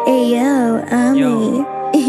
Ayo, Ami.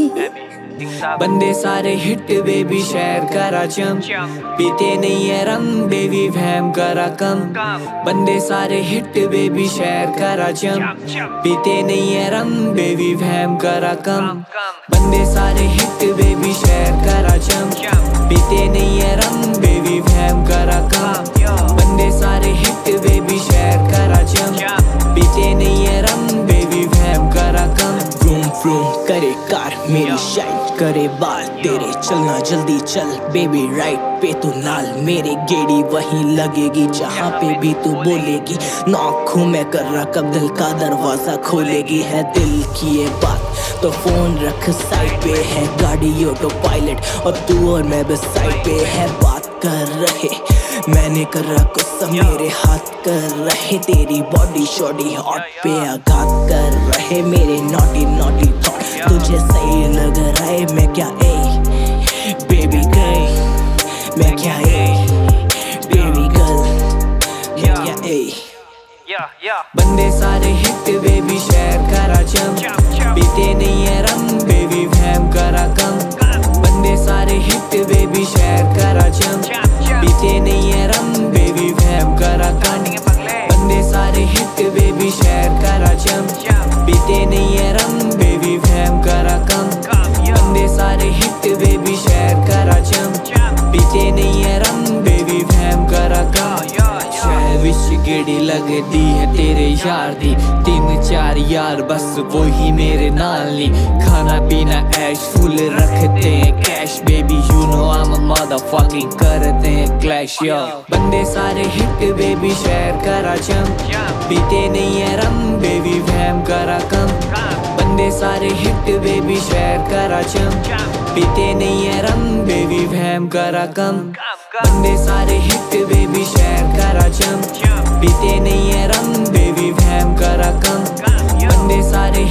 बंदे सारे hit baby share करा जम, पीते नहीं है रम बेबी वहम करा कम। बंदे सारे हिट बेबी शेयर करा जम, पीते नहीं है रम बेबी वहम करा कम। बंदे सारे हिट बेबी शेयर करा जम, पीते नहीं है रम बेबी वहम करा कम। बंदे सारे हिट बेबी शेयर करा जम, पीते नहीं है रम बेबी वहम करा कम। फ्रूम फ्रूम करे कार मेरी शाइन करे बाल तेरे, चलना जल्दी चल बेबी राइट पे तू नाल। मेरे गेड़ी वहीं लगेगी जहाँ पे भी तू बोलेगी। नौखों में कर रहा कब दिल का दरवाजा खोलेगी। है दिल की ये बात तो फोन रख साइड पे, है गाड़ी ऑटो पायलट और तू और मैं बस साइड पे है। बात कर रहे मैंने कर रहा कुछ सब मेरे हाथ कर रहे। तेरी बॉडी शॉडी हॉट पे आघात कर रहे। मेरे नॉटी नॉटी थॉट तुझे सही लग रहा है। मैं क्या बेबी गर्ल, मैं क्या बेबी गर्ल, मैं क्या बंदे सारे हिट बेबी शेयर करा जम, पीते नहीं है रम बेबी वहम करा कम। बंदे सारे हिट बेबी शेयर करा जम, पीते नहीं है रम बेबी वहम करा कम। बंदे सारे हिट बेबी शेयर करा जम, पीते नहीं है रम बेबी वहम करा कम। बंदे सारे हिट बेबी शेयर करा जम, पीते नहीं है रम बेबी वहम करा कम। शहर विच गेड़ी लगदी है तेरे यार दी, 3-4 यार बस वो ही मेरे नाल नी। खाना पीना ऐश फुल रखते हैं cash, baby you know I am a motherfucking करते हैं क्लैश यो। बंदे सारे हिट बेबी शेयर करा जम, पीते नहीं है रम बेबी वहम करा कम। बंदे सारे हिट बेबी शेयर करा जम, पीते नहीं है रम बेबी वहम करा कम। बंदे सारे हिट बेबी शेयर करा जम, पीते नहीं है रम बेबी वहम करा कम। बंदे सारे